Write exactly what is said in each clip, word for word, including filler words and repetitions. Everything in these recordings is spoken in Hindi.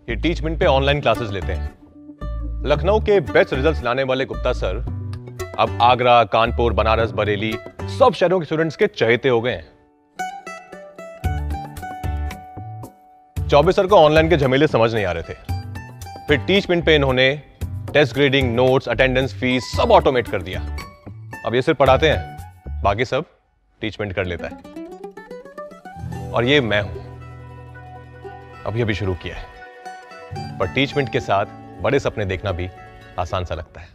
ये टीचमेंट पे ऑनलाइन क्लासेस लेते हैं। लखनऊ के बेस्ट रिजल्ट्स लाने वाले गुप्ता सर अब आगरा, कानपुर, बनारस, बरेली सब शहरों के स्टूडेंट्स के चहेते हो गए हैं। चौबे सर को ऑनलाइन के झमेले समझ नहीं आ रहे थे, फिर टीचमेंट पे इन्होंने test grading, notes, attendance, fees सब ऑटोमेट कर दिया। अब ये सिर्फ पढ़ाते हैं, बाकी सब टीचमेंट कर लेता है। और ये मैं हूं, अभी अभी शुरू किया है, पर टीचमेंट के साथ बड़े सपने देखना भी आसान सा लगता है।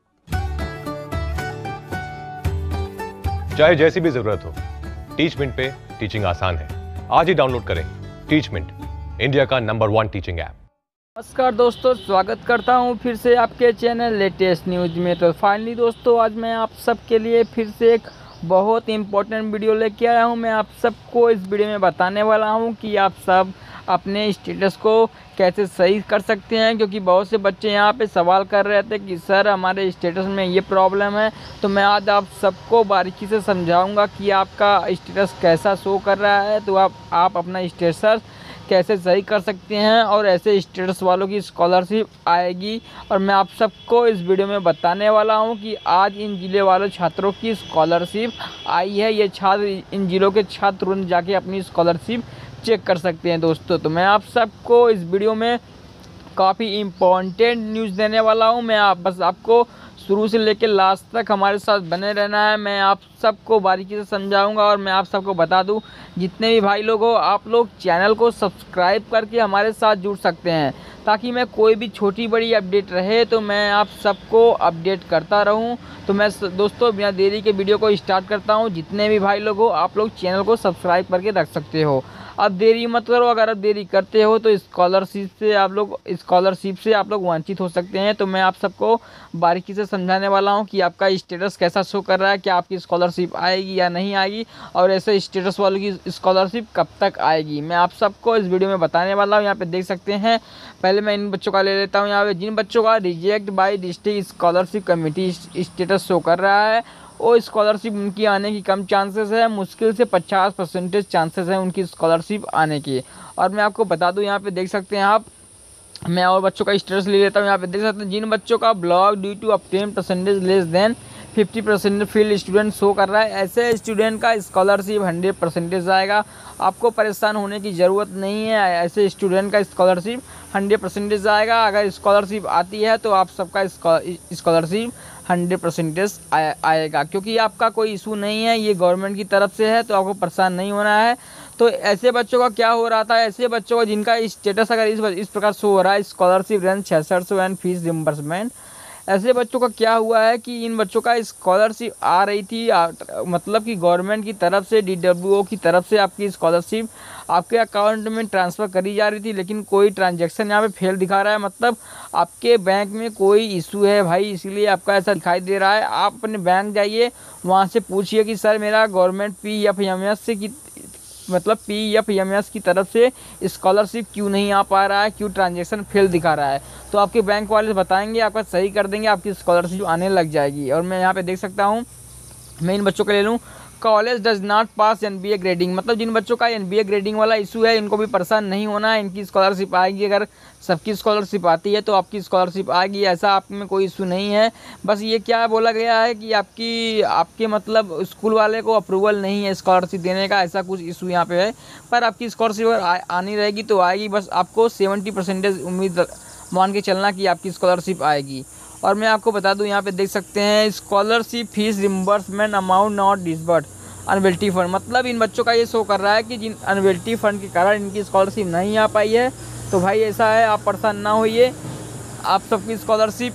चाहे जैसी भी जरूरत हो, टीचमेंट पे टीचिंग आसान है। आज ही डाउनलोड करें टीचमेंट, इंडिया का नंबर वन टीचिंग ऐप। नमस्कार दोस्तों, स्वागत करता हूं फिर से आपके चैनल लेटेस्ट न्यूज में। तो फाइनली दोस्तों, आज मैं आप सबके लिए फिर से एक बहुत इंपॉर्टेंट वीडियो लेके आया हूं। मैं आप सबको इस वीडियो में बताने वाला हूं कि आप सब अपने स्टेटस को कैसे सही कर सकते हैं, क्योंकि बहुत से बच्चे यहाँ पे सवाल कर रहे थे कि सर हमारे स्टेटस में ये प्रॉब्लम है। तो मैं आज आप सबको बारीकी से समझाऊंगा कि आपका स्टेटस कैसा शो कर रहा है, तो आप आप अपना स्टेटस कैसे सही कर सकते हैं और ऐसे स्टेटस वालों की स्कॉलरशिप आएगी। और मैं आप सबको इस वीडियो में बताने वाला हूं कि आज इन जिले वाले छात्रों की स्कॉलरशिप आई है। ये छात्र, इन जिलों के छात्र तुरंत जाके अपनी स्कॉलरशिप चेक कर सकते हैं दोस्तों। तो मैं आप सबको इस वीडियो में काफ़ी इम्पोर्टेंट न्यूज़ देने वाला हूं। मैं आप बस आपको शुरू से लेकर लास्ट तक हमारे साथ बने रहना है। मैं आप सबको बारीकी से समझाऊंगा और मैं आप सबको बता दूं, जितने भी भाई लोग हो, आप लोग चैनल को सब्सक्राइब करके हमारे साथ जुड़ सकते हैं, ताकि मैं कोई भी छोटी बड़ी अपडेट रहे तो मैं आप सबको अपडेट करता रहूं। तो मैं दोस्तों बिना देरी के वीडियो को स्टार्ट करता हूं। जितने भी भाई लोग हो, आप लोग चैनल को सब्सक्राइब करके रख सकते हो। अब देरी मत करो, अगर आप देरी करते हो तो स्कॉलरशिप से आप लोग स्कॉलरशिप से आप लोग वंचित हो सकते हैं। तो मैं आप सबको बारीकी से समझाने वाला हूं कि आपका स्टेटस कैसा शो कर रहा है, क्या आपकी स्कॉलरशिप आएगी या नहीं आएगी, और ऐसे स्टेटस वालों की स्कॉलरशिप कब तक आएगी, मैं आप सबको इस वीडियो में बताने वाला हूँ। यहाँ पे देख सकते हैं, पहले मैं इन बच्चों का ले लेता हूँ। यहाँ पे जिन बच्चों का reject by district scholarship committee status show कर रहा है, वो स्कॉलरशिप उनकी आने की कम चांसेस है, मुश्किल से पचास परसेंटेज चांसेस हैं उनकी स्कॉलरशिप आने की। और मैं आपको बता दूं, यहाँ पे देख सकते हैं आप, मैं और बच्चों का स्टेटस ले लेता हूँ। यहाँ पे देख सकते हैं, जिन बच्चों का block due to obtain percentage less than fifty percent field student show कर रहा है, ऐसे स्टूडेंट का स्कॉलरशिप हंड्रेड परसेंटेज आएगा। आपको परेशान होने की ज़रूरत नहीं है, ऐसे स्टूडेंट का स्कॉलरशिप हंड्रेड परसेंटेज आएगा। अगर स्कॉलरशिप आती है तो आप सबका स्कॉलरशिप हंड्रेड परसेंटेज आएगा, क्योंकि आपका कोई इशू नहीं है, ये गवर्नमेंट की तरफ से है, तो आपको परेशान नहीं होना है। तो ऐसे बच्चों का क्या हो रहा था, ऐसे बच्चों का जिनका स्टेटस अगर इस इस प्रकार शो हो रहा है, स्कॉलरशिप रेंज छः सौ एंड फीस रिम्बर्समेंट, ऐसे बच्चों का क्या हुआ है कि इन बच्चों का स्कॉलरशिप आ रही थी, आ, मतलब कि गवर्नमेंट की तरफ से, डी डब्ल्यू ओ की तरफ से आपकी स्कॉलरशिप आपके अकाउंट में ट्रांसफ़र करी जा रही थी, लेकिन कोई ट्रांजैक्शन यहाँ पे फेल दिखा रहा है। मतलब आपके बैंक में कोई इशू है भाई, इसीलिए आपका ऐसा दिखाई दे रहा है। आप अपने बैंक जाइए, वहाँ से पूछिए कि सर मेरा government P F M S से की मतलब पी एफ एम एस की तरफ से स्कॉलरशिप क्यों नहीं आ पा रहा है, क्यों ट्रांजैक्शन फेल दिखा रहा है। तो आपके बैंक वाले बताएंगे, आपका सही कर देंगे, आपकी स्कॉलरशिप आने लग जाएगी। और मैं यहाँ पे देख सकता हूँ, मैं इन बच्चों को ले लूँ, college does not pass N B A grading, मतलब जिन बच्चों का एन बी ए ग्रेडिंग वाला इशू है, इनको भी परेशान नहीं होना है, इनकी स्कॉलरशिप आएगी। अगर सबकी स्कॉलरशिप आती है तो आपकी स्कॉलरशिप आएगी, ऐसा आप में कोई इशू नहीं है। बस ये क्या बोला गया है कि आपकी आपके मतलब स्कूल वाले को अप्रूवल नहीं है स्कॉलरशिप देने का, ऐसा कुछ इशू यहाँ पे है। पर आपकी स्कॉलरशिप अगर आनी रहेगी तो आएगी, बस आपको सेवेंटी परसेंटेज उम्मीद मान के चलना कि आपकी स्कॉलरशिप आएगी। और मैं आपको बता दूं, यहाँ पे देख सकते हैं, scholarship fees reimbursement amount not disbursed unavailability fund, मतलब इन बच्चों का ये शो कर रहा है कि जिन अनवेलिटी फंड के कारण इनकी स्कॉलरशिप नहीं आ पाई है। तो भाई ऐसा है, आप परेशान ना होइए, आप सबकी स्कॉलरशिप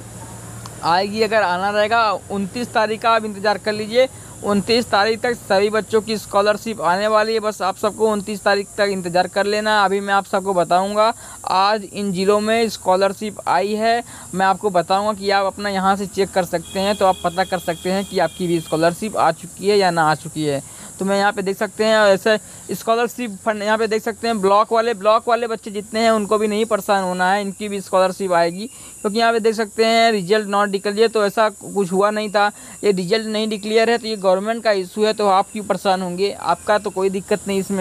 आएगी। अगर आना रहेगा उनतीस तारीख का आप इंतज़ार कर लीजिए, उनतीस तारीख तक सभी बच्चों की स्कॉलरशिप आने वाली है। बस आप सबको उनतीस तारीख तक इंतज़ार कर लेना। अभी मैं आप सबको बताऊंगा आज इन ज़िलों में स्कॉलरशिप आई है, मैं आपको बताऊंगा कि आप अपना यहाँ से चेक कर सकते हैं, तो आप पता कर सकते हैं कि आपकी भी स्कॉलरशिप आ चुकी है या ना आ चुकी है। तो मैं यहाँ पे देख सकते हैं, ऐसे स्कॉलरशिप फंड यहाँ पे देख सकते हैं, ब्लॉक वाले ब्लॉक वाले बच्चे जितने हैं उनको भी नहीं परेशान होना है, इनकी भी स्कॉलरशिप आएगी। क्योंकि यहाँ पे देख सकते हैं रिजल्ट नॉट डिक्लेयर, तो ऐसा कुछ हुआ नहीं था, ये रिजल्ट नहीं डिक्लेयर है, तो ये गवर्नमेंट का इशू है, तो आप क्यों परेशान होंगे, आपका तो कोई दिक्कत नहीं इसमें है।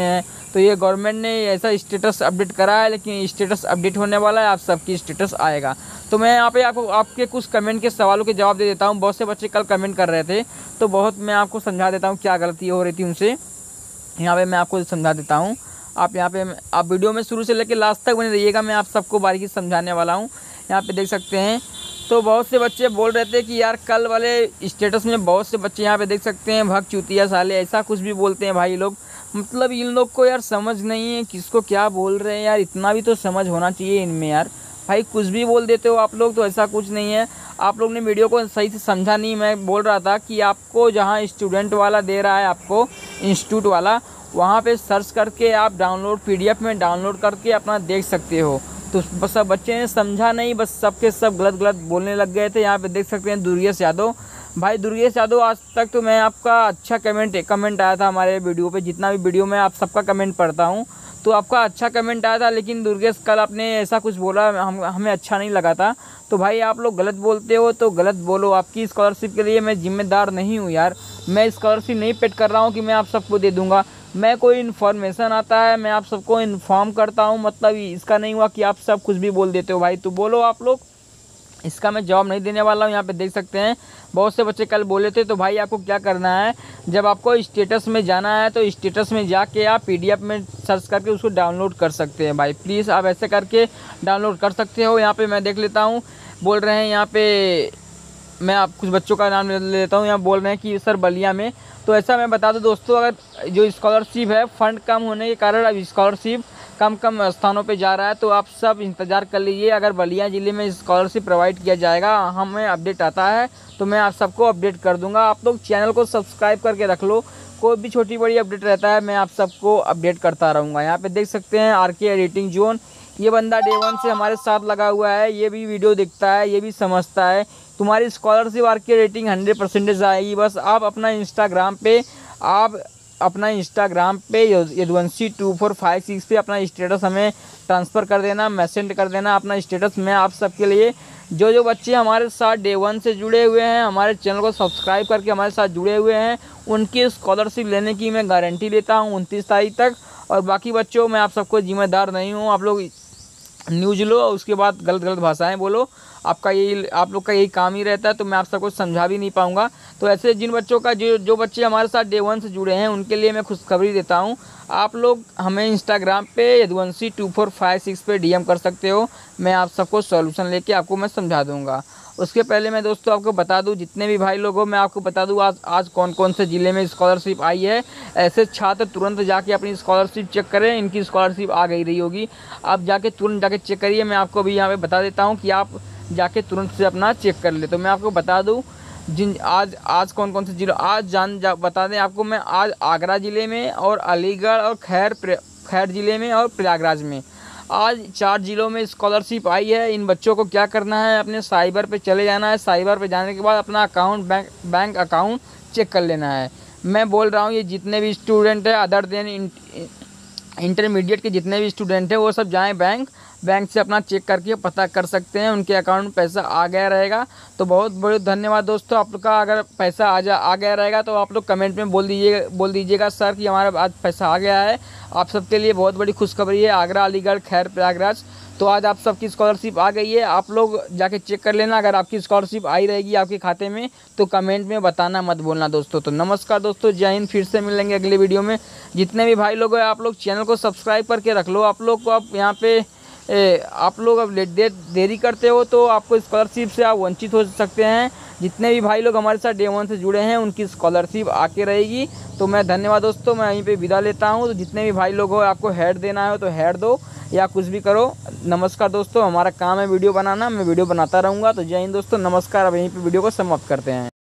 तो ये गवर्नमेंट ने ऐसा स्टेटस अपडेट करा है, लेकिन स्टेटस अपडेट होने वाला है, आप सबकी स्टेटस आएगा। तो मैं यहाँ पे आपको आपके कुछ कमेंट के सवालों के जवाब दे देता हूँ। बहुत से बच्चे कल कमेंट कर रहे थे, तो बहुत मैं आपको समझा देता हूँ क्या गलती हो रही थी उनसे। यहाँ पे मैं आपको समझा देता हूँ। आप यहाँ पे आप वीडियो में शुरू से लेकर लास्ट तक बने रहिएगा, मैं आप सबको बारीकी समझाने वाला हूँ। यहाँ पे देख सकते हैं। तो बहुत से बच्चे बोल रहे थे कि यार कल वाले स्टेटस में बहुत से बच्चे यहाँ पे देख सकते हैं भग चूतिया साले, ऐसा कुछ भी बोलते हैं भाई लोग। मतलब इन लोग को यार समझ नहीं है किसको क्या बोल रहे हैं यार, इतना भी तो समझ होना चाहिए इनमें यार। भाई कुछ भी बोल देते हो आप लोग, तो ऐसा कुछ नहीं है। आप लोग ने वीडियो को सही से समझा नहीं। मैं बोल रहा था कि आपको जहाँ स्टूडेंट वाला दे रहा है, आपको इंस्टीट्यूट वाला, वहाँ पे सर्च करके आप डाउनलोड पीडीएफ में डाउनलोड करके अपना देख सकते हो। तो बस सब बच्चे ने समझा नहीं, बस सबके सब गलत गलत बोलने लग गए थे। यहाँ पे देख सकते हैं दुर्गेश यादव। भाई दुर्गेश यादव, आज तक तो मैं आपका अच्छा कमेंट कमेंट आया था हमारे वीडियो पे, जितना भी वीडियो में आप सबका कमेंट पढ़ता हूँ, तो आपका अच्छा कमेंट आया था। लेकिन दुर्गेश कल आपने ऐसा कुछ बोला, हम हमें अच्छा नहीं लगा था। तो भाई आप लोग गलत बोलते हो तो गलत बोलो। आपकी स्कॉलरशिप के लिए मैं जिम्मेदार नहीं हूँ यार। मैं स्कॉलरशिप नहीं पेड कर रहा हूँ कि मैं आप सबको दे दूँगा। मैं कोई इन्फॉर्मेशन आता है, मैं आप सबको इन्फॉर्म करता हूँ। मतलब इसका नहीं हुआ कि आप सब कुछ भी बोल देते हो। भाई तो बोलो आप लोग, इसका मैं जवाब नहीं देने वाला हूँ। यहाँ पे देख सकते हैं बहुत से बच्चे कल बोले थे। तो भाई आपको क्या करना है, जब आपको स्टेटस में जाना है तो स्टेटस में जाके आप पीडीएफ में सर्च करके उसको डाउनलोड कर सकते हैं। भाई प्लीज़ आप ऐसे करके डाउनलोड कर सकते हो। यहाँ पे मैं देख लेता हूँ, बोल रहे हैं यहाँ पे, मैं आप कुछ बच्चों का नाम ले लेता हूँ। यहाँ बोल रहे हैं कि सर बलिया में। तो ऐसा मैं बता दूं दोस्तों, अगर जो स्कॉलरशिप है फंड कम होने के कारण अब स्कॉलरशिप कम कम स्थानों पे जा रहा है, तो आप सब इंतज़ार कर लीजिए। अगर बलिया ज़िले में स्कॉलरशिप प्रोवाइड किया जाएगा, हमें अपडेट आता है तो मैं आप सबको अपडेट कर दूंगा। आप लोग चैनल को सब्सक्राइब करके रख लो, कोई भी छोटी बड़ी अपडेट रहता है मैं आप सबको अपडेट करता रहूँगा। यहाँ पे देख सकते हैं आर के एडिटिंग जोन, ये बंदा डे वन से हमारे साथ लगा हुआ है। ये भी वीडियो देखता है, ये भी समझता है। तुम्हारी scholarship R K rating hundred percentage आएगी। बस आप अपना इंस्टाग्राम पे आप अपना इंस्टाग्राम पे Yaduvanshi two four five six पे अपना स्टेटस हमें ट्रांसफ़र कर देना, मैसेज कर देना अपना स्टेटस। मैं आप सबके लिए, जो जो बच्चे हमारे साथ डे वन से जुड़े हुए हैं, हमारे चैनल को सब्सक्राइब करके हमारे साथ जुड़े हुए हैं, उनकी स्कॉलरशिप लेने की मैं गारंटी लेता हूँ उनतीस तारीख तक। और बाकी बच्चों, मैं आप सबको जिम्मेदार नहीं हूँ। आप लोग न्यूज़ लो और उसके बाद गलत गलत भाषाएं बोलो, आपका यही आप लोग का यही काम ही रहता है। तो मैं आप सबको समझा भी नहीं पाऊंगा। तो ऐसे जिन बच्चों का जो जो बच्चे हमारे साथ डे वन से जुड़े हैं, उनके लिए मैं खुशखबरी देता हूं। आप लोग हमें इंस्टाग्राम पे Yaduvanshi two four five six पे डीएम कर सकते हो। मैं आप सबको सॉल्यूशन लेके आपको मैं समझा दूंगा। उसके पहले मैं दोस्तों आपको बता दूं, जितने भी भाई लोग हो, मैं आपको बता दूं आज आज कौन कौन से ज़िले में स्कॉलरशिप आई है। ऐसे छात्र तुरंत जाके अपनी स्कॉलरशिप चेक करें, इनकी स्कॉलरशिप आ गई रही होगी। आप जाके तुरंत जाके चेक करिए। मैं आपको अभी यहाँ पे बता देता हूँ कि आप जाके तुरंत से अपना चेक कर ले। तो मैं आपको बता दूँ जिन आज आज कौन कौन से जिले आज जान जा बता दें आपको। मैं आज आगरा ज़िले में और अलीगढ़ और खैर खैर ज़िले में और प्रयागराज में आज चार ज़िलों में स्कॉलरशिप आई है। इन बच्चों को क्या करना है, अपने साइबर पे चले जाना है। साइबर पे जाने के बाद अपना account bank bank account check कर लेना है। मैं बोल रहा हूँ ये जितने भी स्टूडेंट हैं अदर देन इंटरमीडिएट के जितने भी स्टूडेंट हैं, वो सब जाएं बैंक बैंक से अपना चेक करके पता कर सकते हैं उनके अकाउंट में पैसा आ गया रहेगा। तो बहुत बहुत धन्यवाद दोस्तों आप लोग का। अगर पैसा आ जा आ गया रहेगा तो आप लोग कमेंट में बोल दीजिए बोल दीजिएगा सर कि हमारा आज पैसा आ गया है। आप सबके लिए बहुत बड़ी खुशखबरी है। आगरा, अलीगढ़, खैर, प्रयागराज, तो आज आप सबकी स्कॉलरशिप आ गई है। आप लोग जाके चेक कर लेना। अगर आपकी स्कॉलरशिप आई रहेगी आपके खाते में तो कमेंट में बताना मत भूलना दोस्तों। तो नमस्कार दोस्तों, जय हिंद। फिर से मिलेंगे अगले वीडियो में। जितने भी भाई लोग हैं आप लोग चैनल को सब्सक्राइब करके रख लो। आप लोग को आप यहाँ पे ए, आप लोग अब दे, देरी करते हो तो आपको स्कॉलरशिप से आप वंचित हो सकते हैं। जितने भी भाई लोग हमारे साथ डे वन से जुड़े हैं उनकी स्कॉलरशिप आके रहेगी। तो मैं धन्यवाद दोस्तों, मैं यहीं पे विदा लेता हूं। तो जितने भी भाई लोग हो, आपको हेड देना है तो हेड दो या कुछ भी करो। नमस्कार दोस्तों, हमारा काम है वीडियो बनाना, मैं वीडियो बनाता रहूँगा। तो जय हिंद दोस्तों, नमस्कार। अब यहीं पर वीडियो को समाप्त करते हैं।